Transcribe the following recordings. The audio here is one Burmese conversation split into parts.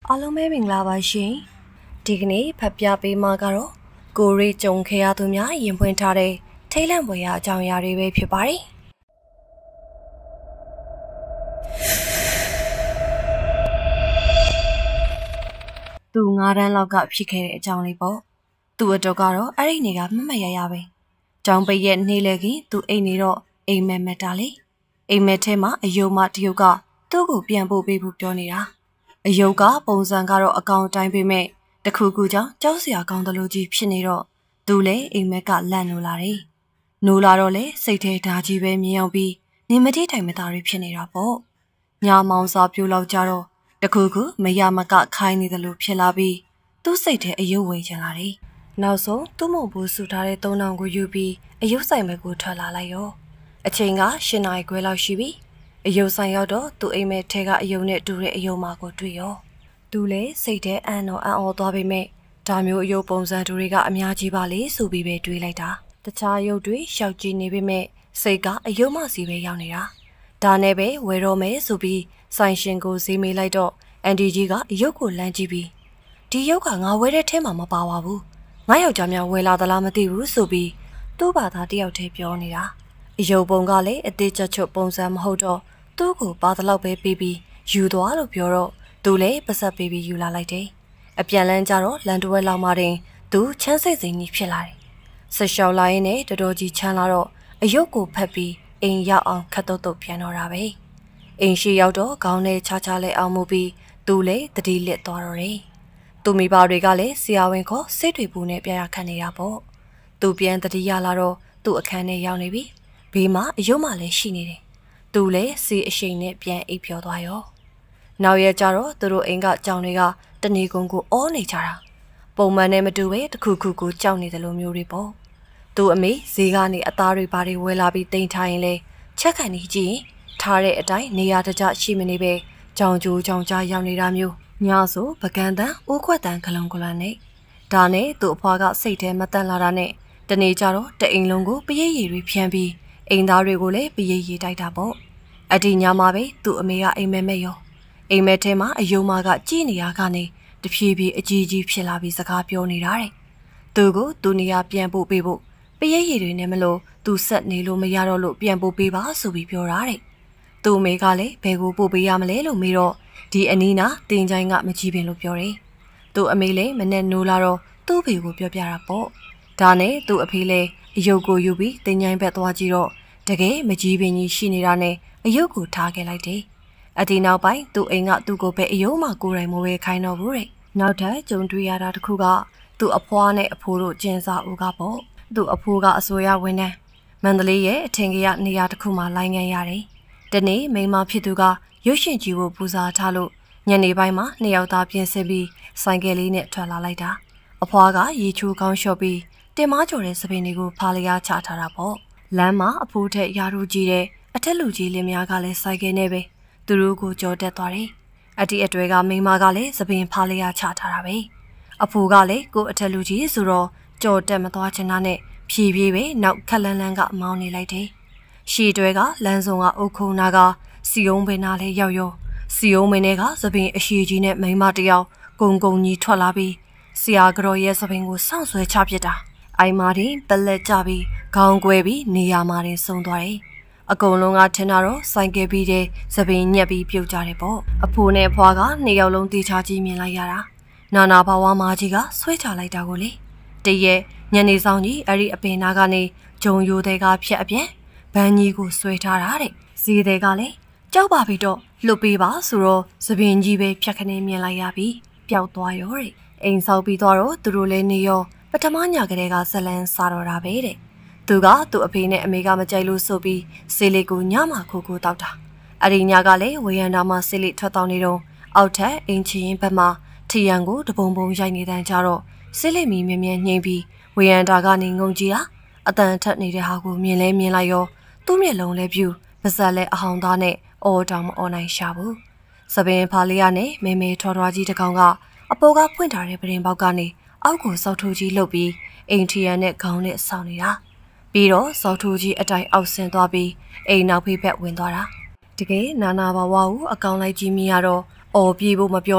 အားလုံးပဲမင်္ဂလာပါရှင်ဒီကနေ့ဖတ်ပြပေးမှာကတော့ကိုရီကြုံခဲ့ရသူများရင်ဖွင့်ထားတဲ့ထိတ်လန့်ဖွယ်ရာအကြောင်းအရာတွေပဲဖြစ်ပါတယ်သူ9တန်းလောက်ကဖြစ်ခဲ့တဲ့အကြောင်းလေးပေါ့သူ့အတွက်ကတော့အဲ့ဒီနေ့ကမမတ်ရရပဲကျောင်းပိတ်ရဲ့နေလေကသူအိမ်နေတော့အိမ်မက်မက်တာလေအိမ်မက်ထဲမှာအယုံမတရုတ်ကသူ့ကိုပြန်ပို့ပေးဖို့ပြောနေတာအယုတ်ကပုံစံကတော့အကောင်တိုင်းပေမဲ့တခုခုကြောင့်ကြောက်စရာကောင်းတယ်လို့ကြီးဖြစ်နေတော့သူလည်းအိမ်မက်ကလန့်နိုးလာတယ်။နိုးလာတော့လေစိတ်ထဲဓာကြီးပဲမြင်အောင်ပြီးနေမတိတိုင်မသားတွေဖြစ်နေတာပေါ့။ညာမောင်စာပြိုးလောက်ကြတော့တခုခုမရမကခိုင်းနေတယ်လို့ဖြစ်လာပြီးသူ့စိတ်ထဲအယုတ်ဝင်ချင်လာတယ်။နောက်ဆုံးသူ့မုံဘူးဆူထားတဲ့3000ကိုယူပြီးအယုတ်ဆိုင်ဘက်ကိုထွက်လာလိုက်ရော။အချိန်က8နာရီခွဲလောက်ရှိပြီ။အယုတ်ဆိုင်ရောက်တော့သူအိမ်မက်ထဲကအယုတ်နဲ့တူတဲ့အယုတ်မကိုတွေ့ရောသူလည်းစိတ်ထဲအံ့တော့အံ့ဩသွားပေမဲ့ဒါမျိုးအယုတ်ပုံစံတူတွေကအများကြီးပါလေဆိုပြီးပဲတွေးလိုက်တာတခြားရုပ်တွေရှောက်ကြည့်နေပေမဲ့စိတ်ကအယုတ်မစီပဲရောက်နေတာဒါနဲ့ပဲဝယ်တော့မယ်ဆိုပြီးဆိုင်ရှင်ကိုဈေးမေးလိုက်တော့အန်ဒီကြီးကအယုတ်ကိုလမ်းကြည့်ပြီးဒီရုပ်ကငါဝယ်တဲ့ထဲမှာမပါပါဘူးငါယောက်ျားများဝယ်လာသလားမသိဘူးဆိုပြီးသူ့ဘာသာတယောက်တည်းပြောနေတာအယုတ်ပုံကလည်းအသေးချွတ်ချွတ်ပုံစံမဟုတ်တော့သူ့ကိုပါတလောက်ပဲပေးပြီးယူသွားလို့ပြောတော့သူလည်းပစက်ပေးပြီးယူလာလိုက်တယ်။အပြန်လန်းကြတော့လန်တဝက်လောက်မှတင်သူချမ်းစိတ်စိမ်ကြီးဖြစ်လာတယ်။ဆက်လျှောက်လာရင်းနဲ့တော်တော်ကြီးချမ်းလာတော့အယုတ်ကိုဖက်ပြီးအိမ်ရောက်အောင်ခတ်တုတ်တုတ်ပြန်တော့တာပဲ။အိမ်ရှိရောက်တော့ခေါင်းထဲချာချာလဲအောင်မှုပြီးသူလည်းတတိလစ်သွားတော့တယ်။သူမိဘတွေကလည်းဆရာဝန်ခေါ်စိတ်တွေပူနဲ့ပြရခတ်နေတာပေါ့။သူပြန်တတိရလာတော့သူ့အခန်းထဲရောက်နေပြီ။ဘေးမှာအယုတ်မှလည်းရှိနေတယ်။သူလည်းစီအရှိန်နဲ့ပြန်အိပ်ပျော်သွားရောနောက်ရက်ကျတော့သူတို့အိမ်ကကြောင်တွေကတနေကုန်ကိုအောနေကြတာပုံမှန်နဲ့မတူပဲတခုခုကိုကြောက်နေတယ်လို့မျိုးတွေပေါ့သူအမေဈေးကနေအသားတွေဘာတွေဝယ်လာပြီးတင်ထားရင်လေချက်ခံနေကြည့်ထားတဲ့အတိုင်းနေရာတကျရှိမနေပဲကြောင်ကျိုးကြောင်ကြားရောက်နေတာမျိုးညဆိုပကံတန်အိုးခွက်တန်ခလုံးကလန်နဲ့ဒါနဲ့သူ့အဖွားကစိတ်ထဲမတန်လာတာနဲ့တနေ့ကျတော့တအိမ်လုံးကိုပရိတ်ရည်တွေဖြန်းပြီးအိမ်သားတွေကိုလည်းပရိတ်ရည်တိုက်တာပေါ့အဒီညမှာပဲသူ့အမေကအိမ်မက်မဲ့ရောအိမ်မက်ထဲမှာအယုံမာကကြည်နေရကနေတဖြည်းဖြည်းအကြီးကြီးဖြစ်လာပြီးစကားပြောနေတာတဲ့သူကိုသူနေရာပြန်ပို့ပေးဖို့ပရိတ်ရည်တွေနဲ့မလို့သူဆက်နေလို့မရတော့လို့ပြန်ပို့ပေးပါဆိုပြီးပြောတာတဲ့သူ့အမေကလည်းဘယ်ကိုပို့ပေးရမလဲလို့မေးတော့ဒီအနီးနာတင်ချိုင်းကမကြည့်ပင်လို့ပြောတယ်သူ့အမေလည်းမနဲ့နိုးလာတော့သူ့ဖေကိုပြောပြတာပေါ့ဒါနဲ့သူ့အဖေလည်းအယုတ်ကိုယူပြီးတင်ချိုင်းဘက်သွားကြည့်တော့တကယ်မကြီးပင်ကြီးရှိနေတာနဲ့အယုတ်ကိုထားခဲ့လိုက်တယ်အဒီနောက်ပိုင်းသူ့အိမ်ကသူ့ကိုပဲအယုံမှကိုယ်တိုင်မဝဲခိုင်းတော့ဘူးတဲ့နောက်ထပ်ကြုံတွေ့ရတာတစ်ခုကသူ့အဖွားနဲ့အဖိုးတို့ကျင်းစာဦးကပေါ့သူ့အဖိုးကအစိုးရဝန်ထမ်းမန္တလေးရဲ့အထင်ကြီးနေရာတစ်ခုမှာလိုင်းငန်းရတယ်တနေ့မိန်းမဖြစ်သူကရုပ်ရှင်ကြည့်ဖို့ပူဇော်ထားလို့ညနေပိုင်းမှာနှစ်ယောက်သားပြင်ဆင်ပြီးဆိုင်ကယ်လေးနဲ့ထွက်လာလိုက်တာအဖွားကရေချိုးကောင်းလျှော့ပြီးတင်မကျော်တဲ့စပင်းတွေကိုဖားလျားချထားတာပေါ့လမ်းမှာအဖိုးထက်ရာထူးကြီးတဲ့အထက်လူကြီးလင်းများကလည်းဆိုင်ကယ်နဲ့ပဲသူတို့ကိုကြော်တက်သွားတယ်။အတီအတွေ့ကမိန်းမကလည်းသပင်ဖားလျားချထားတာပဲ။အဖိုးကလည်းကိုအထက်လူကြီးဆိုတော့ကြော်တက်မသွားချင်တာနဲ့ဖြည်းဖြည်းပဲနောက်ခက်လန်းလန်းကမောင်းနေလိုက်တယ်။ရှီတွဲကလမ်းဆောင်ကအုတ်ခုံနာကစီယုံပင်နာလေးရောက်ရောစီယုံမင်းတွေကသပင်အရှိကြီးနဲ့မိန်းမတယောက်ဂုံဂုံကြီးထွက်လာပြီးဆရာကြော်ရဲ့သပင်ကိုစောင့်ဆွဲချပစ်တာ။အိုင်မာတင်ပလက်ကြပြီးခေါင်းကွဲပြီးနေရာမှာတင်ဆုံးသွားတယ်။အကုန်လုံးကထင်တာတော့ဆိုင်ကယ်ပြီးတဲ့သပင်ညက်ပြီးပြုတ်ကြတယ်ပေါ့အဖိုးနဲ့အဖွားကနှစ်ယောက်လုံးတေချာကြီးမြင်လိုက်ရတာနာနာဘဝမာကြီးကဆွဲချလိုက်တာကိုလေတရက်ညနေဆောင်ကြီးအဲ့ဒီအပင်နာကနေဂျုံယိုတဲ့ကဖြတ်အပြန်ဘန်းကြီးကိုဆွဲထားတာတဲ့ဈေးတဲ့ကလည်းကြောက်ပါပြီတော့လွတ်ပေးပါဆိုတော့သပင်ကြီးပဲဖြတ်ခနေမြင်လိုက်ရပြီးပျောက်သွားရောတဲ့အိမ်ဆောက်ပြီးတော့သူတို့လည်းနေရောပထမညကလေးကဇလန်းစားတော့တာပဲတဲ့သူကသူ့အဖေနဲ့အမေကမကြိုက်လို့ဆိုပြီးဆေးလေးကိုညမှာခိုးခိုးတောက်တာအရီညကလည်းဝေယန္တာမှာဆေးလေးထွက်တောင်းနေတော့အောက်ထက်အင်ချီရင်ဘက်မှာထီရန်ကိုတပုံပုံရိုက်နေတဲ့အချိန်တော့ဆေးလေးမီမြင်းမြင်းနှိမ့်ပြီးဝေယန္တာကနေငုံကြည့်ဟာအတန်ထက်နေတဲ့ဟာကိုမြင်လဲမြင်လိုက်ရောသူ့မျက်လုံးလဲပြူပါဇက်လဲအဟောင်းသားနဲ့အော်တောင်မအော်နိုင်ရှာဘူးစပင်ဖာလေးရနဲ့မဲမဲထော်ထွားကြီးတကောင်ကအပေါ်ကဖွင့်ထားတဲ့ပရင်ပေါက်ကနေအောက်ကိုစောက်ထိုးကြီးလှုပ်ပြီးအင်ထီရန်နဲ့ခေါင်းနဲ့ဆောင်းနေတာပြီးတော့စောက်ထိုးကြီးအတိုင်းအောက်ဆင်းသွားပြီးအိမ်နောက်ဖေးဘက်ဝင်သွားတာတကယ်နာနာဘဝကိုအကောင်လိုက်ကြီးမြင်ရတော့အော်ပြေဖို့မပြောနဲ့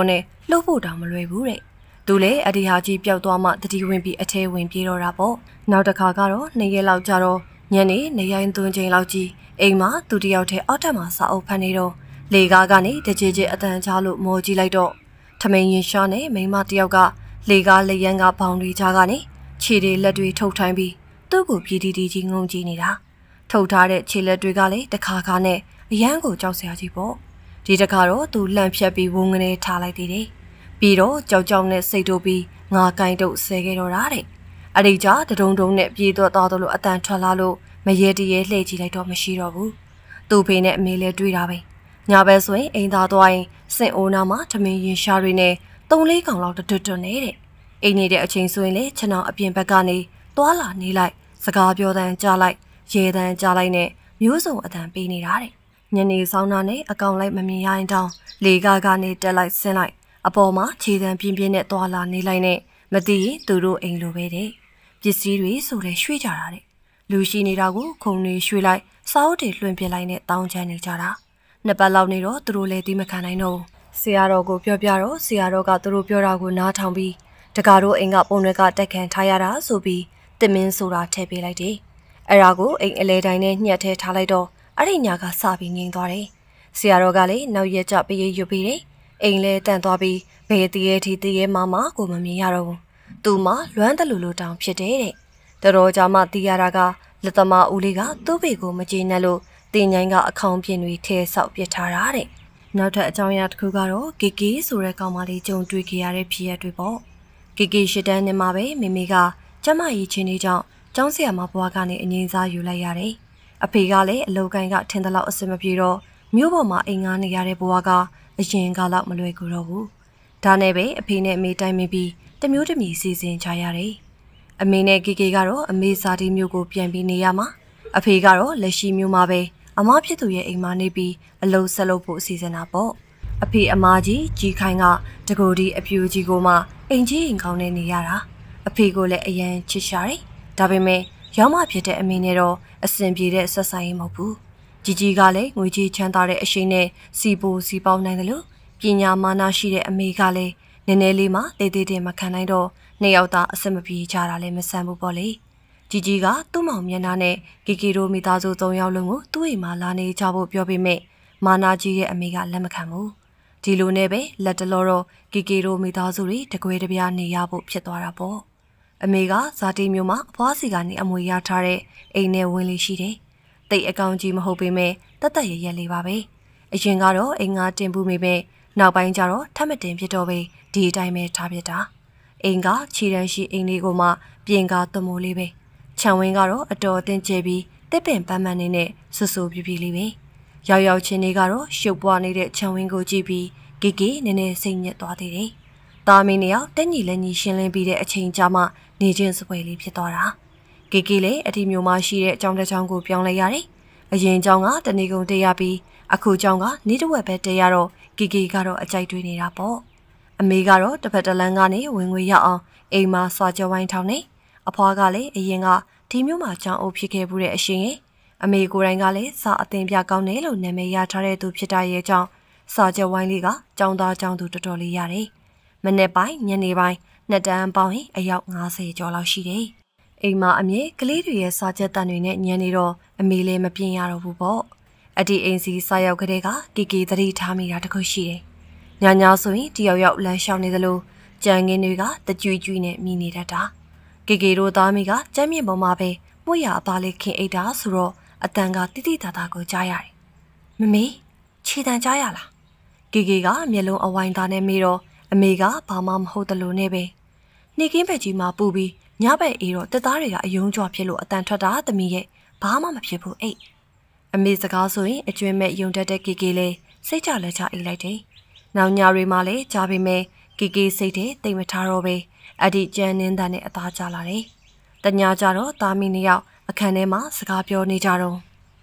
လှုပ်ဖို့တောင်မလွယ်ဘူးတဲ့သူလည်းအဒီဟာကြီးပျောက်သွားမှတတိဝင်ပြီးအထဲဝင်ပြေးတော့တာပေါ့နောက်တစ်ခါကတော့2ရက်လောက်ကြာတော့ညနေနေရိုင်းသွင်းချိန်လောက်ကြီးအိမ်မှာသူတယောက်တည်းအောက်ထပ်မှာစာအုပ်ဖတ်နေတော့လေကားကနေတကြည်ကြည်အတန်ချလို့မော်ကြည့်လိုက်တော့ထမိန်ရင်ရှားနဲ့မိမတယောက်ကလေကားလက်ရန်ကဘောင်တွေကြားကနေခြေတွေလက်တွေထုတ်ထိုင်းပြီးသူ့ကိုပြည်တီတီကြီးငုံကြည့်နေတာထုတ်ထားတဲ့ခြေလက်တွေကလည်းတခါခါနဲ့အရန်ကိုကြောက်စရာကြီးပေါ့ဒီတခါတော့သူလှန့်ဖြတ်ပြီးဝုန်းကနေထားလိုက်သေးတယ်ပြီးတော့ကြောက်ကြောက်နဲ့စိတ်တို့ပြီးငါကိုင်းတို့ဆဲခဲ့တော့တာတဲ့အဲ့ဒီကြတဒုံဒုံနဲ့ပြေးတော့သွားလို့အတန်ထွက်လာလို့မရေတရေလှည့်ကြည့်လိုက်တော့မရှိတော့ဘူးသူ့ဖေနဲ့အမေလည်းတွေ့တာပဲညဘက်ဆိုရင်အိမ်သားသွားရင်စင်အိုးနာမှာထမင်းရင်ရှားတွေနဲ့3-4ကောင်လောက်တွတ်နေတဲ့အိမ်နေတဲ့အချိန်ဆိုရင်လေခြံအောင်အပြင်ဘက်ကနေသွားလာနေလိုက်စကားပြောတန်းကြားလိုက်ရေတန်းကြားလိုက်နဲ့မျိုးစုံအတန်ပေးနေတာတဲ့ညနေဆောင်တာနဲ့အကောင်လိုက်မမြင်ရရင်တောင်လေကားကနေတက်လိုက်ဆင်းလိုက်အပေါ်မှာခြေတန်းပြင်းပြင်းနဲ့သွားလာနေလိုက်နဲ့မသိရင်သူတို့အိမ်လိုပဲတဲ့ပစ္စည်းတွေဆိုလဲရွှေ့ကြတာတဲ့လူရှိနေတာကိုခုံတွေရွှေ့လိုက်စားအုပ်တွေလွှင့်ပြလိုက်နဲ့တောင်းချမ်းနေကြတာနှစ်ပတ်လောက်နေတော့သူတို့လည်းဒီမခံနိုင်တော့ဆရာတော်ကိုပြောပြတော့ဆရာတော်ကသူတို့ပြောတာကိုနားထောင်ပြီးတကားတို့အိမ်ကပုံတွေကတက်ခံထားရတာဆိုပြီးတင်မင်းဆိုတာထည့်ပေးလိုက်တယ်အဲ့ဒါကိုအိမ်အလဲတိုင်းနဲ့ညှက်ထဲထားလိုက်တော့အဲ့ဒီညကစပြီးငြိမ်သွားတယ်ဆရာတော်ကလည်းနောက်ရက်ကျပေးရရွတ်ပေးတယ်အိမ်လဲတန့်သွားပြီးဘယ်တည်းရဲ့ထီတည်းရဲ့မကိုမမြင်ရတော့ဘူးသူမှလွမ်းတလူလိုတောင်ဖြစ်တယ်တဲ့တော်ကြာမှတီးရတာကလက်သမားဦးလေးကသူ့ဖေကိုမကျေနပ်လို့တင်ញိုင်းကအခေါင်ပြင်းတွေထဲဆောက်ပစ်ထားတာတဲ့နောက်ထပ်အကြောင်းအရာတစ်ခုကတော့ကီကီဆိုတဲ့ကောင်မလေးကြုံတွေ့ခဲ့ရတဲ့ဖြစ်ရပ်တွေပေါ့ကီကီရှစ်တန်းနဲ့မှပဲမိမိကကျမကြီးချင်းလေးကြောင့်ကျောင်းဆရာမဘွားကနေအငြင်းစားယူလိုက်ရတယ်အဖေကလည်းအလုပ်ကိုင်းကထင်သလောက်အဆင်မပြေတော့မြို့ပေါ်မှာအိမ်ငှားနေရတဲ့ဘွားကအရင်ကလောက်မလွယ်ကူတော့ဘူးဒါနဲ့ပဲအဖေနဲ့အမေတိုင်ပင်ပြီးတမျိုးတမီစီစဉ်ကြရတယ်အမေနဲ့ကီကီကတော့အမေစာတီမျိုးကိုပြန်ပြီးနေရမှာအဖေကတော့လက်ရှိမျိုးမှာပဲအမဖြစ်သူရဲ့အိမ်မှာနေပြီးအလုပ်ဆက်လုပ်ဖို့အစီအစဉ်တာပေါ့အဖေအမကြီးကြီးခိုင်ကတကူဒီအပြူကြီးကိုမှအိမ်ကြီးအိမ်ကောင်းနဲ့နေရတာအဖေကိုလည်းအရန်ချစ်ရှာတယ်ဒါပေမဲ့ရောက်မှဖြစ်တဲ့အမေနဲ့တော့အဆင်ပြေတဲ့ဆက်ဆံရေးမဟုတ်ဘူးကြီးကြီးကလည်းငွေကြီးချမ်းသာတဲ့အရှိန်နဲ့စီပိုစီပေါင်းနိုင်တယ်လို့ပညာမာနရှိတဲ့အမေကလည်းနည်းနည်းလေးမှတေးသေးတင်မခံနိုင်တော့နှစ်ယောက်သားအဆင်မပြေကြတာလည်းမဆန်ဘူးပေါ့လေကြီးကြီးကသူ့မောင်မျက်နှာနဲ့ကီကီတို့မိသားစု3ယောက်လုံးကိုသူ့အိမ်မှာလာနေကြဖို့ပြောပေမဲ့မာနာကြီးရဲ့အမေကလက်မခံဘူးဒီလိုနဲ့ပဲလက်တလောတော့ကီကီတို့မိသားစုတွေတကွဲတပြားနေရဖို့ဖြစ်သွားတာပေါ့အမေကဇာတိမျိုးမှာအဖွားစီကနေအမွေရထားတဲ့အိမ်နဲ့ဝင်လေးရှိတယ်တိတ်အကောင်ကြီးမဟုတ်ပေမဲ့တတ်တရရက်လေးပါပဲအရင်ကတော့အိမ်ကတင်ပူမိပဲနောက်ပိုင်းကျတော့ထပ်မတင်ဖြစ်တော့ပဲဒီအတိုင်းပဲထားပြတာအိမ်ကခြေတန်းရှိအိမ်လေးကိုမှပြင်ကားသမိုးလေးပဲခြံဝင်းကတော့အတော်အသင့်ကျပြီးတစ်ပင်ပန်းပန်းနေနဲ့ဆူဆူပြပြလေးပဲရောက်ရောက်ချင်းလေးကတော့ရှုပ်ပွားနေတဲ့ခြံဝင်းကိုကြည့်ပြီးကီကီနည်းနည်းစိတ်ညစ်သွားသေးတယ်။သားမင်းနှစ်ယောက်တက်ညီလက်ညီရှင်းလင်းပြီးတဲ့အချိန်ကြာမှနေချင်းစပွဲလေးဖြစ်သွားတာ။ကီကီလည်းအဒီမျိုးမှရှိတဲ့အကြောင်းတစ်ကြောင်းကိုပြောင်းလိုက်ရတယ်။အရင်အကြောင်းကတဏီကုံတက်ရပြီးအခုအကြောင်းကနေတဝက်ပဲတက်ရတော့ကီကီကတော့အကြိုက်တွေးနေတာပေါ့။အမေကတော့တစ်ဖက်တစ်လမ်းကနေဝင်ငွေရအောင်အိမ်မှာစာကြဝိုင်းထောင်းနေအဖွားကလည်းအရင်ကဒီမျိုးမှာကြောင်းအုပ်ဖြစ်ခဲ့မှုတဲ့အရှင်ရဲ့အမေကိုယ်တိုင်ကလည်းစာအသင်ပြကောင်းတယ်လို့နာမည်ရထားတဲ့သူဖြစ်တာရဲ့ကြောင့်စာကြဝိုင်းလေးကចောင်းသားចောင်းသူတော်တော်လေးရတယ်။မနေ့ပိုင်းညနေပိုင်းနှစ်တန်းပေါင်းရင်အယောက်90ကျော်လောက်ရှိတယ်။အိမ်မှာအမြဲကလေးတွေရဲ့စာချက်တန်တွေနဲ့ညံနေတော့အမေလည်းမပြင်းရတော့ဘူးပေါ့။အဒီအိမ်စီစာရောက်ကလေးကကီကီသတိထားမိတာတခုရှိတယ်။ညညဆိုရင်တယောက်ယောက်လမ်းလျှောက်နေသလိုကြံငင်းတွေကတကြွကြွနဲ့မိနေတတ်တာ။ကီကီတို့သားမိကကျမ်းမြင့်ပေါ်မှာပဲမှုရအသားလေးခင်အိတ်တာဆိုတော့အတန်ကတိတိတသားကိုကြားရတယ်။မမေခြေတံကြားရလား။ကီကီကမျက်လုံးအဝိုင်းသားနဲ့မေးတော့အမေကဘာမှမဟုတ်တလို့နဲ့ပဲ။နေကင်းဘက်ကြီးမှာပူပြီးညဘက်အေးတော့တက်သားတွေကအယုံကြွဖြစ်လို့အတန်ထွက်တာသမီးရဲ့ဘာမှမဖြစ်ဘူးအိတ်။အမေစကားဆိုရင်အကျွမ်းမဲ့ယုံတတ်တဲ့ကီကီလေးစိတ်ကြလက်ချအိတ်လိုက်တယ်။နောက်ညတွေမှလည်းကြားပေမဲ့ကီကီစိတ်ထဲတိတ်မထားတော့ပဲအဲ့ဒီကြမ်းနင်းတန်နဲ့အသားကျလာတယ်။တညကြတော့သားမီးနှစ်ယောက်အခန်းထဲမှာစကားပြောနေကြတော့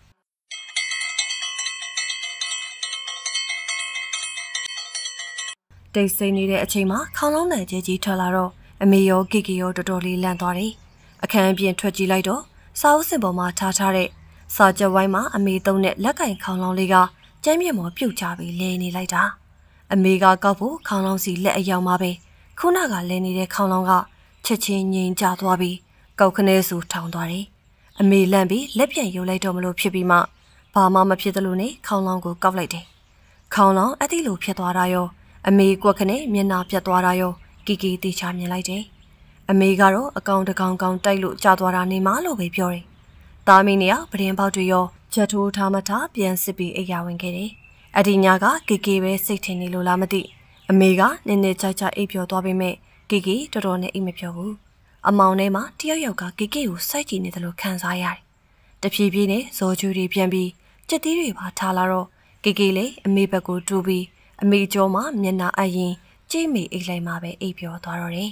တိတ်ဆိတ်နေတဲ့အချိန်မှာခေါင်းလုံးတန်ကြီးကြီးထွက်လာတော့အမေရောကီကီရောတော်တော်လေးလန့်သွားတယ်။အခန်းပြင်ထွက်ကြည့်လိုက်တော့စာအုပ်စင်ပေါ်မှာထားတဲ့စာကြက်ဝိုင်းမှာအမေသုံးတဲ့လက်ကင်ခေါင်းလုံးလေးကကျမ်းမြေမော်ပြုတ်ချပြီးလဲနေလိုက်တာအမေကကောက်ဖို့ခေါင်းလောင်းစီလက်အယောင်မှာပဲခုနကလဲနေတဲ့ခေါင်းလောင်းကချက်ချင်းငြိမ်ကျသွားပြီးကောက်ခနဲဆူထောင်သွားတယ်အမေလန့်ပြီးလက်ပြန်ယူလိုက်တော့မလို့ဖြစ်ပြီးမှဘာမှမဖြစ်သလိုနဲ့ခေါင်းလောင်းကိုကောက်လိုက်တယ်ခေါင်းလောင်းအတိလိုဖြစ်သွားတာရောအမေကွက်ခနဲမျက်နှာပြတ်သွားတာရောကီကီတေချာမြင်လိုက်တယ်အမေကတော့အကောင်တကောင်ကောင်တိုက်လို့ကြာသွားတာနေမှလို့ပဲပြောတယ်သားမီးနေရပရင်ပေါက်တွေရောချက်ထိုးထားမထားပြန်စစ်ပြီးအိယာဝင်ခဲ့တယ်အဒီညာကကီကီပဲစိတ်ထင်နေလို့လားမသိအမေကနင်းနေချိုက်ချိုက်အိပ်ပျော်သွားပေမဲ့ကီကီတော်တော်နဲ့အိပ်မပျော်ဘူးအမောင်ထဲမှာတယောက်ယောက်ကကီကီကိုစိုက်ကြည့်နေတယ်လို့ခံစားရတယ်တဖြည်းဖြည်းနဲ့ဇော်ကျူတွေပြန်ပြီးကြက်သီးတွေပါထားလာတော့ကီကီလေးအမေဘက်ကိုတူးပြီးအမေကျော်မှာမျက်နှာအရင်ကြိတ်မိအိတ်လိုက်မှပဲအိပ်ပျော်သွားတော့တယ်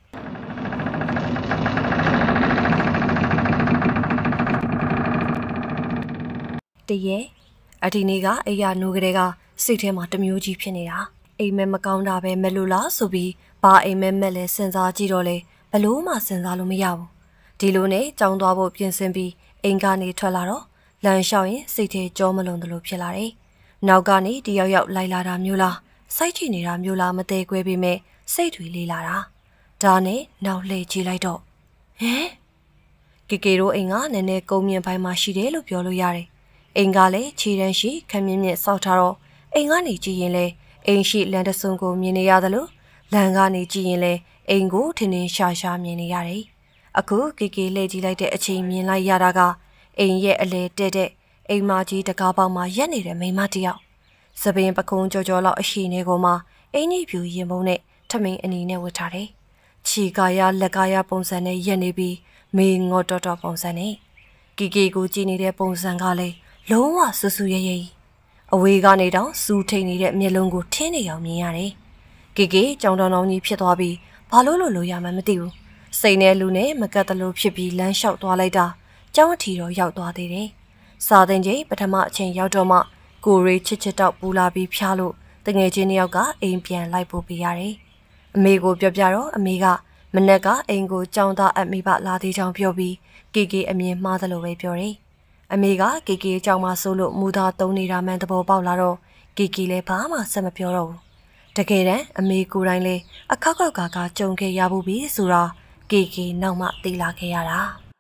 တရေအဒီနေ့ကအိယာနိုးကလေးကစိတ်ထဲမှာတမျိုးကြီးဖြစ်နေတာအိမ်မက်မကောင်းတာပဲမလို့လားဆိုပြီးဘာအိမ်မက်မက်လဲစဉ်းစားကြည့်တော့လေဘလို့မှစဉ်းစားလို့မရဘူးဒီလိုနဲ့ကြောင်းသွားဖို့ပြင်ဆင်ပြီးအိမ်ကနေထွက်လာတော့လမ်းလျှောက်ရင်စိတ်ထဲကြောမလုံသလိုဖြစ်လာတယ်နောက်ကနေတယောက်ယောက်လိုက်လာတာမျိုးလားစိုက်ချနေတာမျိုးလားမသေးခွဲပေမဲ့စိတ်တွေလေးလာတာဒါနဲ့နောက်လှည့်ကြည့်လိုက်တော့ဟမ်ကီကီတို့အိမ်ကနည်းနည်းကုန်းမြင့်ပိုင်းမှာရှိတယ်လို့ပြောလို့ရတယ်အိမ်ကလည်းခြေတန်းရှိခမ်းမြင့်မြင့်စောက်ထားတော့အိမ်ကနေကြည့်ရင်လည်းအိမ်ရှိလမ်းတဆုံကိုမြင်နေရသလိုလမ်းကနေကြည့်ရင်လည်းအိမ်ကိုထင်းထင်းရှာရှာမြင်နေရတယ်အခုကီကီလှည့်ကြည့်လိုက်တဲ့အချိန်မြင်လိုက်ရတာကအိမ်ရဲ့အလဲတဲ့တဲ့အိမ်မကြီးတကားပေါက်မှာရက်နေတဲ့မိန်းမတစ်ယောက်စပင်းပကုံးကြော်ကြော်လောက်အရှိနေကိုမှအင်းကြီးပြူရင်ပုံးနဲ့ထမင်းအနီနဲ့ဝတ်ထားတယ်ခြေကာရလက်ကာရပုံစံနဲ့ရက်နေပြီးမေငေါ်တော်တော်ပုံစံနဲ့ကီကီကိုကြည့်နေတဲ့ပုံစံကလည်းလုံးဝဆူဆူရဲရဲအဝေးကနေတောင်စူထိန်နေတဲ့မျက်လုံးကိုထင်းနေအောင်မြင်ရတယ်ကီကီကြောင်တောင်တောင်ကြီးဖြစ်သွားပြီးဘာလို့လို့ရမှမသိဘူးစိတ်နဲ့လူနဲ့မကတ်တလို့ဖြစ်ပြီးလမ်းလျှောက်သွားလိုက်တာကျောင်းအထီတော့ရောက်သွားသေးတယ်စာသင်ချိန်ပထမအချိန်ရောက်တော့မှကိုရီချစ်ချစ်တောက်ပူလာပြီးဖျားလို့တငယ်ချင်းတယောက်ကအိမ်ပြန်လိုက်ပို့ပေးရတယ်အမေကိုပြောပြတော့အမေကမနက်ကအိမ်ကိုကြောင်းသားအမိဘလာသေးချောင်းပြောပြီးကီကီအမြင်မှားသလိုပဲပြောတယ်အမေကကီကီကြောင်မှာဆိုလို့မူသားသုံးနေတာမှန်သဘောပေါက်လာတော့ကီကီလည်းဘာမှဆက်မပြောတော့ဘူးတကယ်တမ်းအမေကိုယ်တိုင်လည်းအခောက်ခောက်ကကြုံခဲ့ရဘူးပြီဆိုတာကီကီနောက်မှသိလာခဲ့ရတာ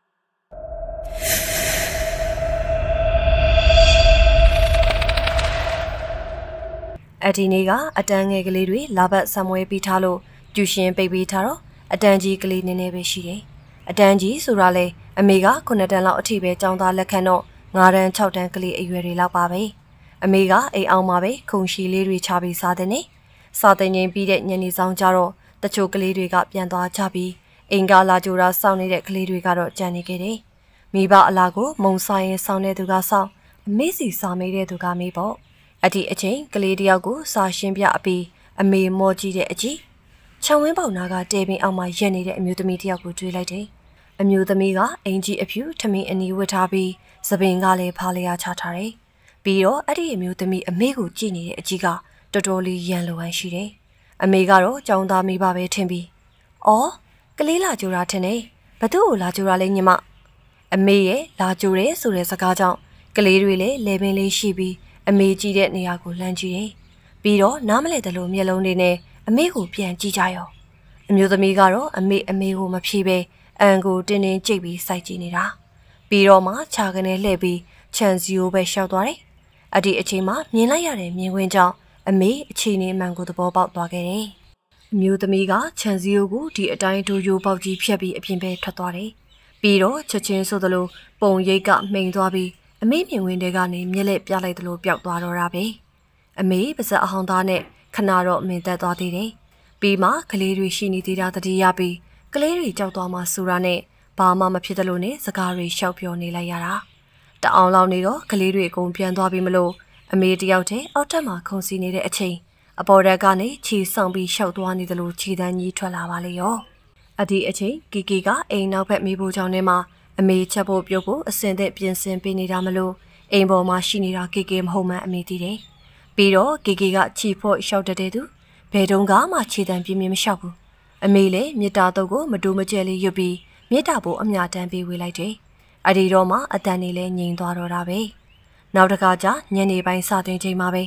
အဒီနေ့ကအတန်းငယ်ကလေးတွေလာဘတ်ဆံမွဲပြီးထားလို့ကျူရှင်ပိတ်ပြီးထားတော့အတန်းကြီးကလေးနည်းနည်းပဲရှိတယ်အတန်းကြီးဆိုတာလေအမေက9တန်းလောက်အထိပဲကြောင်းသားလက်ခံတော့9တန်း6တန်းကလေးအရွယ်တွေလောက်ပါပဲအမေကအိမ်အောင်မှာပဲခုံရှည်လေးတွေချပြီးစားတဲ့နေစားတဲ့ငိမ့်ပြီးတဲ့ညနေဆောင်ကြတော့တချို့ကလေးတွေကပြန်သွားကြပြီးအိမ်ကလာကြိုတာစောင့်နေတဲ့ကလေးတွေကတော့ကြံနေခဲ့တယ်မိဘအလားကိုမုံဆိုင်ရင်စောင့်တဲ့သူကစောင့်အမေစီစာမေးတဲ့သူကမေးပေါ့အဒီအချိန်ကလေးတယောက်ကိုစာရှင်းပြအပြီးအမေမော်ကြည့်တဲ့အကြည့်ခြံဝင်းပေါင်နာကတဲပင်အောက်မှာရက်နေတဲ့အမျိုးသမီးတယောက်ကိုတွေ့လိုက်တယ်အမျိုးသမီးကအင်ကြီးအဖြူထမင်းအနီးဝတ်ထားပြီးစပင်ကလည်းဖားလျာချထားတယ်ပြီးတော့အဲ့ဒီအမျိုးသမီးအမေကိုကြည့်နေတဲ့အကြည့်ကတော်တော်လေးရန်လိုဟန်ရှိတယ်အမေကတော့ကြောင်သားမိဘပဲထင်ပြီးအော်ကလေးလာကြိုတာထင်တယ်ဘသူ့ကိုလာကြိုတာလဲညီမအမေရဲ့လာကြိုတယ်ဆိုတဲ့စကားကြောင့်ကလေးတွေလည်းလေပင်လေးရှိပြီးအမေကြည့်တဲ့နေရာကိုလှမ်းကြည့်တယ်ပြီးတော့နားမလဲတယ်လို့မျက်လုံးလေးနဲ့အမေကိုပြန်ကြည့်ကြရောအမျိုးသမီးကတော့အမေကိုမဖြေပဲအန်ကိုတင်းတင်းကြိတ်ပြီးစိုက်ကြည့်နေတာပြီးတော့မှခြာကနေလှည့်ပြီးခြံစီကိုပဲရှောက်သွားတယ်အဲ့ဒီအချိန်မှာမြင်လိုက်ရတဲ့မြင်ကွင်းကြောင့်အမေအခြေအနေမှန်ကိုသဘောပေါက်သွားခဲ့တယ်အမျိုးသမီးကခြံစည်းရိုးကိုဒီအတိုင်းဒိုယိုပေါက်ကြီးဖြတ်ပြီးအပြင်ပဲထွက်သွားတယ်ပြီးတော့ချက်ချင်းဆိုသလိုပုံရိပ်ကမှိန်သွားပြီးအမေမြင်ကွင်းထဲကနေမျက်လက်ပြလိုက်သလိုပျောက်သွားတော့တာပဲအမေပါဇက်အဟောင်းသားနဲ့ခဏတော့မင်သက်သွားသေးတယ်ပြီးမှကလေးတွေရှိနေသေးတာတတိယပြီးကလေးတွေကြောက်သွားမှဆိုတာနဲ့ဘာမှမဖြစ်သလိုနဲ့စကားတွေရှောက်ပြောနေလိုက်ရတာတအောင်လောင်နေတော့ကလေးတွေအကုန်ပြန်သွားပြီးမလို့အမေတယောက်တည်းအောက်ထပ်မှာခုန်စီနေတဲ့အချိန်အပေါ်တက်ကနေခြေဆောင်ပြီးရှောက်သွားနေသလိုခြေတန်းကြီးထွက်လာပါလေရောအဒီအချိန်ကီကီကအိမ်နောက်ဘက်မိဖို့ကြောင့်ထဲမှာအမေချက်ဖို့ပြုတ်ဖို့အစင်သက်ပြင်ဆင်ပေးနေတာမလို့အိမ်ပေါ်မှာရှိနေတာကီကီမဟုတ်မှအမေသိတယ်ပြီးတော့ကီကီကခြေဖို့ရှောက်တဲ့သူဘယ်တုန်းကမှခြေတန်းပြင်းပြင်းမလျှောက်ဘူးအမေလည်းမြစ်တာတော့ကိုမတူမကျဲလေးရွတ်ပြီးမြစ်တာဖို့အမြတမ်းပေးဝေးလိုက်တယ်အဒီတော့မှအတန်နေလဲငြိမ်သွားတော့တာပဲနောက်တစ်ခါကျညနေပိုင်းစတင်ချိန်မှာပဲ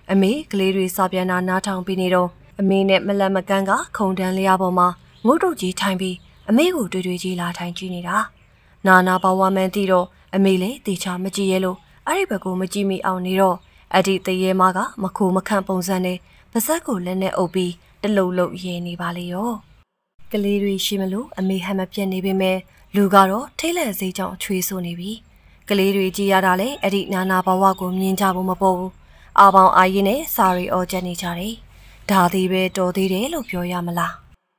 အမေကလေးတွေစာပြန်နာနားထောင်ပြီးနေတော့အမေနဲ့မလက်မကန်းကခုံတန်းလျားပေါ်မှာငုတ်တုတ်ကြီးထိုင်ပြီးအမေကိုတွေ့ကြီးလာထိုင်ကြည့်နေတာနာနာဘဝမှန်းသိတော့အမေလည်းတေချာမကြည့်ရဲလို့အဲ့ဒီဘက်ကိုမကြည့်မိအောင်နေတော့အဲ့ဒီတရေမကမခိုမခန့်ပုံစံနဲ့ပါဇက်ကိုလက်နဲ့အုပ်ပြီးတလုံလုံရဲနေပါလေရောကလေးတွေရှိမလို့အမေဟန်မပြတ်နေပေမဲ့လူကတော့ထိတ်လန့်စိတ်ကြောင့်ချွေးဆိုနေပြီကလေးတွေကြည်ရတာလေအဲ့ဒီနာနာဘဝကိုမြင်ကြဖို့မပေါ်ဘူးအာပေါင်အာရင်နဲ့စာရီအော်ချက်နေကြတယ်ဒါသေးပဲတော်သေးတယ်လို့ပြောရမလား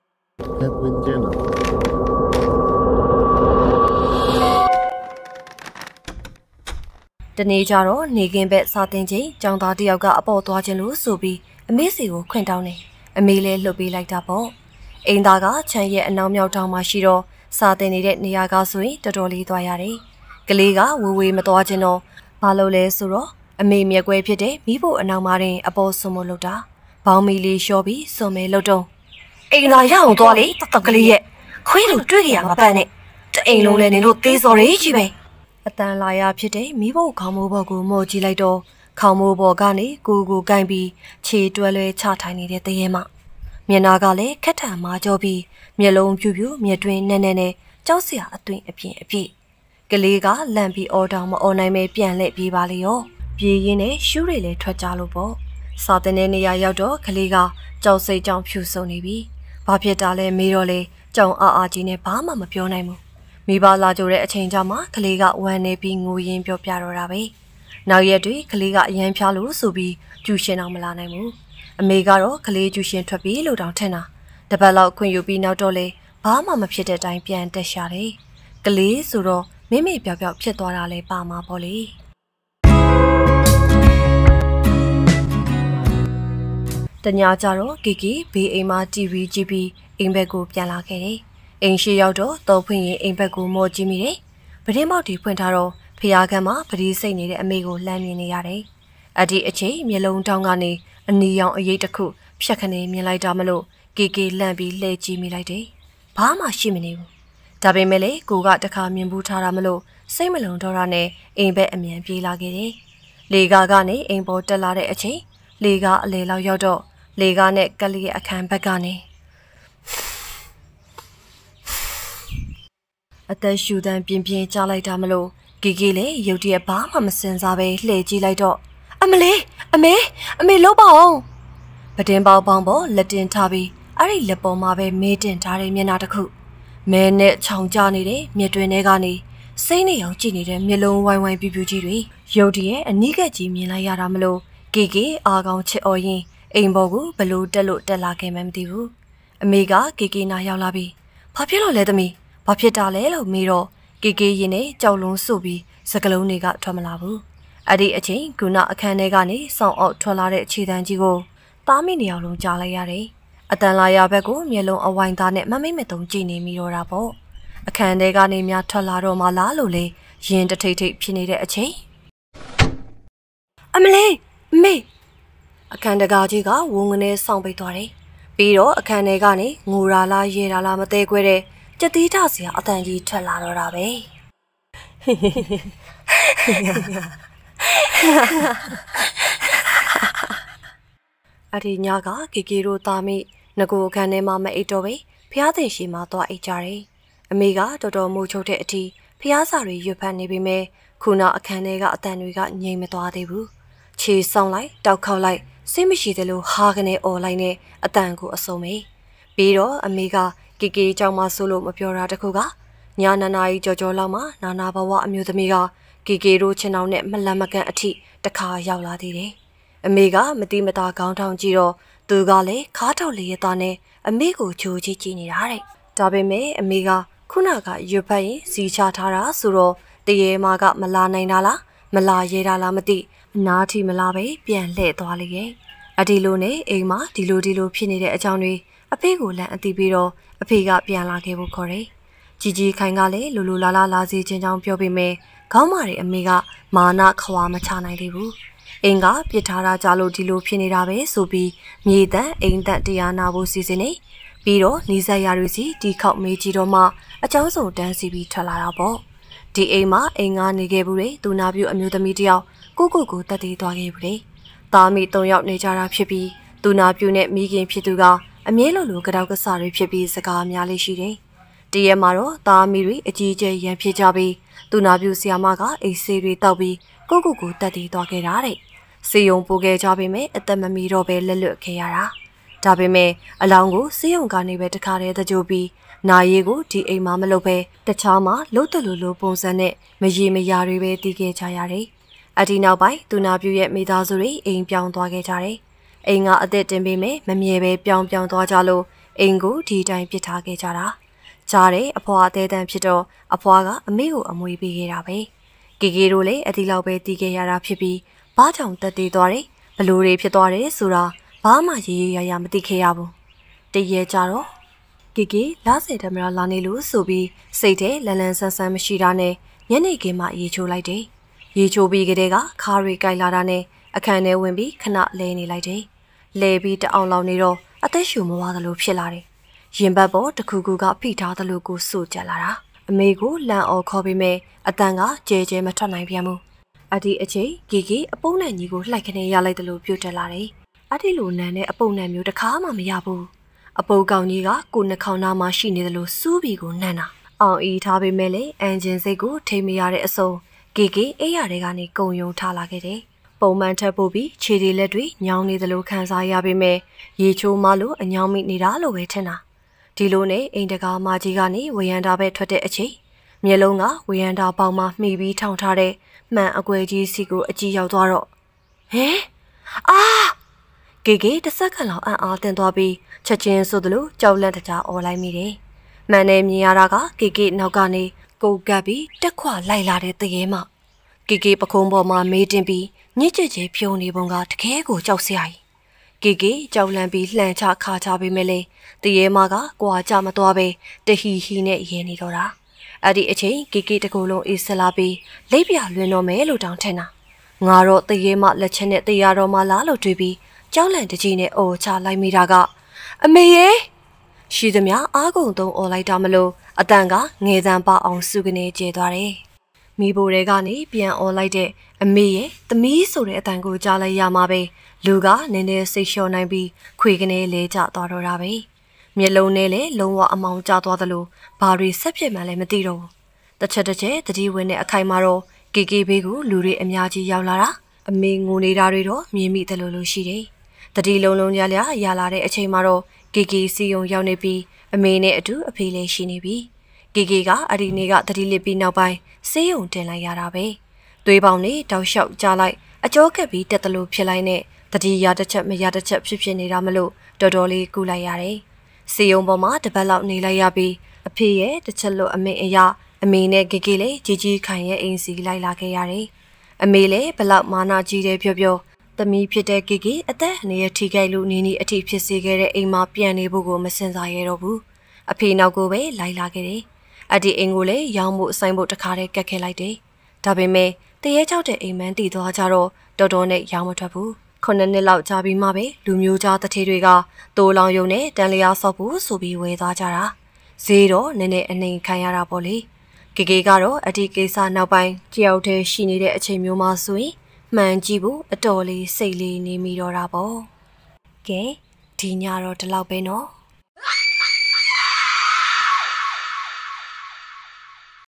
တနေ့ကျတော့နေကင်းဘက်စာတင်ချိန်ကျောင်းသားတယောက်ကအပေါ်သွားခြင်းလို့ဆိုပြီးအမေစီကိုခွင့်တောင်းနေအမေလည်းလှုပ်ပေးလိုက်တာပေါ့အိမ်သားကခြံရဲ့အနောက်မြောက်တောင်မှာရှိတော့စာတင်နေတဲ့နေရာကဆိုရင်တော်တော်လေးသွားရတယ်ကလေးကဝေဝေမသွားခြင်းတော့ဘာလို့လဲဆိုတော့အမေမျက်ကွဲဖြစ်တဲ့မိဖို့အနောက်မှာတင်အပေါ်ဆွမလို့တာဘောင်းမီလေးလျှော့ပြီးဆွမဲလို့တော့အိမ်သားရအောင်သွားလေတကလေးရဲ့ခွေးလိုတွေ့ကြရမှာပန်းနဲ့တအိမ်လုံးလည်းနင်တို့သေးစော်ရေးကြီးပဲအတန်လာရဖြစ်တဲ့မိဖို့ခေါင်းမိုးဘော်ကိုမော်ကြည့်လိုက်တော့ခေါင်းမိုးဘော်ကနေကိုကိုင်ပြီးခြေတွဲလွဲချထိုင်နေတဲ့တရေမမျက်နာကလည်းခက်ထန်မာကြောပြီးမျက်လုံးဖြူဖြူမျက်တွင်းနဲ့နဲ့ကြောက်စရာအသွင်အပြင်းအပြည့်ကလေးကလန့်ပြီးအော်တောင်မအော်နိုင်ပဲပြန်လှည့်ပြေးပါလေရောပြေးရင်းနဲ့ရှူးတွေလည်းထွက်ကြလို့ပေါ့စာတင်တဲ့နေရာရောက်တော့ကလေးကကြောက်စိတ်ကြောင့်ဖြူဆုံနေပြီဘာဖြစ်တာလဲမေးတော့လေကြောင်အားကြီးနဲ့ဘာမှမပြောနိုင်ဘူးမိဘလာကြတဲ့အချိန်ကျမှကလေးကဝမ်းနေပြီးငိုရင်းပြောပြတော့တာပဲနောက်ရက်တွေကလေးကအရန်ဖျားလို့ဆိုပြီးကျူရှင်အောင်မလာနိုင်ဘူးအမေကတော့ကလေးကျူရှင်ထွက်ပြီးလို့တောင်ထင်တာတပတ်လောက်ခွင့်ယူပြီးနောက်တော့လေဘာမှမဖြစ်တဲ့အတိုင်းပြန်တက်ရှာတယ်ကလေးဆိုတော့မိမိပြောက်ပြောက်ဖြစ်သွားတာလဲပါမှာပေါ့လေတညကြတော့ကီကီဘေးအိမ်မှာ TV ကြည့်ပြီးအိမ်ဘက်ကိုပြန်လာခဲ့တယ်အိမ်ရှိရောက်တော့တော်ဖွင့်ရင်အိမ်ဘက်ကိုမော်ကြည့်မိတယ်ပတင်းပေါက်တီဖွင့်ထားတော့ဖျားခန်းမှာပတိစိတ်နေတဲ့အမေကိုလှမ်းမြင်နေရတယ်အဲ့ဒီအချိန်မျက်လုံးတောင်းကနေအနီရောင်အရေးတစ်ခုဖြတ်ခနေမြင်လိုက်တာမလို့ကီကီလှမ်းပြီးလှည့်ကြည့်မိလိုက်တယ်ဘာမှရှိမနေဘူးဒါပေမဲ့လေကိုကတခါမြင်ဘူးထားတာမလို့စိတ်မလုံတော့တာနဲ့အိမ်ဘက်အမြန်ပြေးလာခဲ့တယ်လေကားကနေအိမ်ပေါ်တက်လာတဲ့အချိန်လေကားအလေလောက်ရောက်တော့လေကားနဲ့ကလေးရဲ့အခန်းဘက်ကနေအသက်ရှူတန်းပြင်းပြင်းကြားလိုက်တာမလို့ကီကီလည်းရုတ်တရက်ဘာမှမစင်စားပဲလှည့်ကြည့်လိုက်တော့အမလေးအမေလှုပ်ပါအောင်ပတင်းပေါက်ပေါင်းပေါ်လက်တင်ထားပြီးအဲ့ဒီလက်ပေါ်မှာပဲမေးတင်ထားတဲ့မျက်နှာတစ်ခုမဲနဲ့ခြောင်ကျနေတဲ့မျက်တွင်ထဲကနေစိမ့်နေအောင်ကြည့်နေတဲ့မျက်လုံးဝိုင်းဝိုင်းပြူပြူကြီးတွေရုတ်တရက်အနီးကပ်ကြီးမြင်လိုက်ရတာမလို့ကီကီအားကောင်းချစ်အော်ရင်အိမ်ပေါ်ကိုဘလို့တက်လာခဲ့မှမသိဘူးအမေကကီကီနာရောက်လာပြီးဘာဖြစ်လို့လဲသမီးဘာဖြစ်တာလဲလို့မေးတော့ကီကီရင်နဲ့ကြောက်လုံးစုပ်ပြီးစကလုံးတွေကထွက်မလာဘူးအဲ့ဒီအချိန်ကုနာအခန်းထဲကနေစောင်းအောက်ထွက်လာတဲ့ခြေတန်းကြီးကိုသားမိနေအောင်လုံးကြားလိုက်ရတယ်အတန်လာရဘက်ကိုမျက်လုံးအဝိုင်းသားနဲ့မမိတ်မတုံကြည့်နေမိတော့တာပေါ့အခန်းထဲကနေများထွက်လာတော့မှလားလို့လေရင်တထိတ်ထိတ်ဖြစ်နေတဲ့အချိန်အမလေးမေအခန်းတကားကြီးကဝုန်းကနေစောင့်ပိတ်သွားတယ်ပြီးတော့အခန်းထဲကနေငိုရာလားရေရာလားမသေးခွဲတဲ့ကြက်သီးထစရာအတန်ကြီးထွက်လာတော့တာပဲအဒီညကကီကီတို့သားမိငကိုအခန်းထဲမှာမအိတ်တော့ပဲဖျားသိရှိမှသွားအိတ်ကြတယ်အမေကတော်တော်မိုးချုပ်တဲ့အထိဖျားစာတွေရွတ်ဖတ်နေပေမဲ့ခုနအခန်းထဲကအတန်တွေကငြိမ်မသွားသေးဘူးခြေဆောင်လိုက်တောက်ခေါက်လိုက်စိတ်မရှိသလိုဟာကနေអော်လိုက်နဲ့အတန်ကိုအစုံမေးပြီးတော့အမေကကီကီကြောင့်မဆိုးလို့မပြောတာတခုကညနာနာကြီးကြော်လောက်မှနာနာဘဝအမျိုးသမီးကကီကီတို့ချင်းအောင်နဲ့မလန်မကန်အထိတခါရောက်လာသေးတယ်အမေကမတိမတာခေါင်းထောင်ကြည့်တော့သူကလည်းခါထောက်လေးရသားနဲ့အမေကိုချိုးကြည့်နေတာတဲ့ဒါပေမဲ့အမေကခုနကရွတ်ဖတ်ရင်စီချထားတာဆိုတော့တရေမကမလာနိုင်တာလားမလာရဲတာလားမသိအနားထိမလာပဲပြန်လှည့်သွားလေရဲ့အဒီလိုနဲ့အိမ်မှာဒီလိုဖြစ်နေတဲ့အကြောင်းတွေအဖေကိုလန့်အသိပြီးတော့အဖေကပြန်လာခဲ့ဖို့ခေါ်တယ်ကြီးခိုင်ကလည်းလူလာလာစီချင်းချောင်းပြောပေမဲ့ခေါင်းမာတဲ့အမေကမာနခွာမချနိုင်သေးဘူးအိမ်ကပြစ်ထားတာကြလို့ဒီလိုဖြစ်နေတာပဲဆိုပြီးမြေတန့်အိမ်တန့်တရားနာဖို့စီစဉ်နေပြီးတော့နီးစပ်ရာတွေစီဒီခောက်မေးကြည့်တော့မှအကြောင်းစုံတန်းစီပြီးထွက်လာတာပေါ့ဒီအိမ်မှာအိမ်ကနေခဲ့ဘူးလေသူနာပြူအမျိုးသမီးတယောက်ကိုတက်သေးသွားခဲ့ဘူးလေသားမိ3ယောက်နေကြတာဖြစ်ပြီးသူနာပြုနဲ့မိခင်ဖြစ်သူကအမြဲလိုလိုကြောက်ကစားတွေဖြစ်ပြီးစကားများလေးရှိတယ်။တရက်မှာတော့သားမိတွေအကြီးကျယ်ရန်ဖြစ်ကြပြီးသူနာပြုဆရာမကအိတ်ဆေးတွေတောက်ပြီးကိုတက်တည်သွားခဲ့တာတဲ့။စေယုံပို့ခဲ့ကြပေမဲ့အသက်မမီတော့ပဲလက်လွတ်ခဲ့ရတာ။ဒါပေမဲ့အလောင်းကိုစေယုံကနေပဲတခါတည်းတကြိုပြီးနာရီကိုဒီအိမ်မှာမလုပ်ပဲတခြားမှာလှုပ်တလူလိုပုံစံနဲ့မရေမရာတွေပဲတည်ခဲ့ကြရတယ်။အဒီနောက်ပိုင်းသူနာပြုရဲ့မိသားစုတွေအိမ်ပြောင်းသွားခဲ့ကြတယ်။အိမ်ကအသက်တင်ပေးမယ်မမြဲပဲပြောင်းသွားကြလို့အိမ်ကိုဒီတိုင်းပစ်ထားခဲ့ကြတာ။ကြားတဲ့အဖွာအသေးတန်းဖြစ်တော့အဖွာကအမေကိုအမွေပေးခဲ့တာပဲ။ကေကေတို့လည်းအဒီလောက်ပဲတည်ခဲ့ရတာဖြစ်ပြီးဘာကြောင့်တက်တည်သွားတယ်ဘလို့တွေဖြစ်သွားတယ်ဆိုတာဘာမှရေရမသိခဲ့ရဘူး။တရေကြတော့ကေကေလာစေတမရလာနေလို့ဆိုပြီးစိတ်ထဲလန်လန်ဆန်းဆန်းမရှိတာနဲ့ညနေခင်းမှရေချိုးလိုက်တယ်။ရေချိုးပြီးကတည်းကခါရီကြိုက်လာတာနဲ့အခန်းထဲဝင်ပြီးခဏလဲနေလိုက်တယ်။လဲပြီးတအောင်လောင်နေတော့အသက်ရှူမဝါသလိုဖြစ်လာတယ်။ရင်ဘတ်ပေါ်တခုခုကဖိထားသလိုကိုစိုးကြလာတာ။အမေကိုလန့်အော်ခေါ်ပြီးမဲ့အတန်ကကျဲမထွက်နိုင်ပြန်ဘူး။အဒီအချိန်ကေကေအပုံးနဲ့ညီကိုလှိုက်ခနေရလိုက်သလိုပြုတ်တက်လာတယ်။အဒီလိုနန်းနဲ့အပုံးနဲ့မျိုးတစ်ခါမှမရဘူး။အပုပ်ကောင်ကြီးကကိုနှခေါင်းသားမှရှိနေတယ်လို့စူးပြီးကိုနန်းတာအောင်အီထားပေမဲ့လေအန်ဂျင်စိတ်ကိုထိမရတဲ့အစုံကေကေအေးရတဲ့ကနေကုံယုံထားလာခဲ့တယ်ပုံမှန်ထပ်ပို့ပြီးခြေတွေလက်တွေညောင်းနေသလိုခံစားရပေမဲ့ရေချိုးမလို့အညောင်းမိနေတာလို့ပဲထင်တာဒီလိုနဲ့အိမ်တကာမကြီးကနေဝေယန္တာပဲထွက်တဲ့အချိန်မျက်လုံးကဝေယန္တာပေါင်မှာမှီပြီးထောင်ထားတဲ့မှန်အကွယ်ကြီးစီကိုအကြည့်ရောက်သွားတော့ဟဲအာကေကေတစ်စက္ကန့်လောက်အံ့အားသင့်သွားပြီးချက်ချင်းဆိုသလိုကြောက်လန့်တကြားអော်လိုက်မိတယ်။မှန်တယ်မြင်ရတာကကေကေနောက်ကနေကိုကပ်ပြီးတက်ခွလိုက်လာတဲ့တရေမကေကေပခုံးပေါ်မှာမေးတင်ပြီးညစ်ကြဲဖြုံနေပုံကတကယ်ကိုကြောက်စရာကြီး။ကေကေကြောက်လန့်ပြီးလှန်ချခါချပေးမယ်လေတရေမကကွာကြမသွားပဲတဟီဟီနဲ့ရဲနေတော့တာ။အဲ့ဒီအချိန်ကေကေတကူလုံးအေးဆလာပြီးလိပ်ပြလွင်တော့မယ်လို့တောင်းထင်တာ။ငါတော့တရေမလက်ချက်နဲ့တရားတော်မှလားလို့တွေးပြီးကြောက်လန့်တကြီးနဲ့အော်ချလိုက်မိတာကအမေရဲ့ရှိသမျှအားကုန်သုံးအော်လိုက်တာမလို့အတန်ကငယ်တန်းပါအောင်စုကနေကျေသွားတယ်။မိဘတွေကနေပြန်အော်လိုက်တဲ့အမေရဲ့သမီးဆိုတဲ့အတန်ကိုကြားလိုက်ရမှာပဲလူကနည်းနည်းစိတ်လျှော့နိုင်ပြီးခွေကနေလဲကျသွားတော့တာပဲ။မျက်လုံးနဲ့လည်းလုံးဝအမောင်ကျသွားသလိုဘာတွေဆက်ဖြစ်မှန်းလည်းမသိတော့ဘူး။တစ်ချက်တတိဝင်တဲ့အခိုင်မှာတော့ကေကေဘေးကိုလူတွေအများကြီးရောက်လာတာအမေငိုနေတာတွေတော့မြင်မိတယ်လို့ရှိတယ်။တတိလုံးရရလာတဲ့အချိန်မှာတော့ကေကေစီယုံရောက်နေပြီးအမေနဲ့အတူအဖေလည်းရှိနေပြီကေကေကအဒီနေ့ကတတိလစ်ပြီးနောက်ပိုင်းစေးယုံတင်လိုက်ရတာပဲသွေးပေါင်နဲ့တောက်လျှောက်ကြားလိုက်အကျောကပ်ပြီးတက်တလို့ဖြစ်လိုက်နဲ့တတိရတစ်ချက်မရတစ်ချက်ဖြစ်နေတာမလို့တော်တော်လေးကူလိုက်ရတယ်စေယုံပေါ်မှာတပတ်လောက်နေလိုက်ရပြီးအဖေရဲ့တစ်ချက်လို့အမေအရာအမေနဲ့ကေကေလည်းကြီးခိုင်ရဲ့အိမ်စီလိုက်လာခဲ့ရတယ်အမေလည်းဘလောက်မာနာကြီးတယ်ပြောသမီးဖြစ်တဲ့ကေကေအသက်အန္တရာယ်ထိခိုက်လို့နေအထိဖြစ်စေခဲ့တဲ့အိမ်မှာပြန်နေဖို့ကိုမစင်စားရတော့ဘူးအဖေနောက်ကိုပဲလိုက်လာခဲ့တယ်အဒီအိမ်ကိုလည်းရောင်းဖို့ဆိုင်ဖို့တခါတည်းကတ်ခဲ့လိုက်တယ်ဒါပေမဲ့တရေချောက်တဲ့အိမ်မန်းတည်သွားကြတော့တော်တော်နဲ့ရောင်းမထွက်ဘူး9နှစ်လောက်ကြာပြီးမှပဲလူမျိုးသားတထေတွေကတိုးလောင်ယုံနဲ့တန်လျာဆော့ဖို့ဆိုပြီးဝယ်သွားကြတာဈေးတော့နည်းနည်းအနှိမ်ခံရတာပေါ့လေကေကေကတော့အဒီကိစ္စနောက်ပိုင်းကြောက်တဲ့ရှိနေတဲ့အချိန်မျိုးမှာဆိုရင်မှန်ကြည့်ဖို့အတော်လေးစိတ်လေးနေမိတော့တာပေါ့ကဲဒီညတော့ဒီလောက်ပဲနော်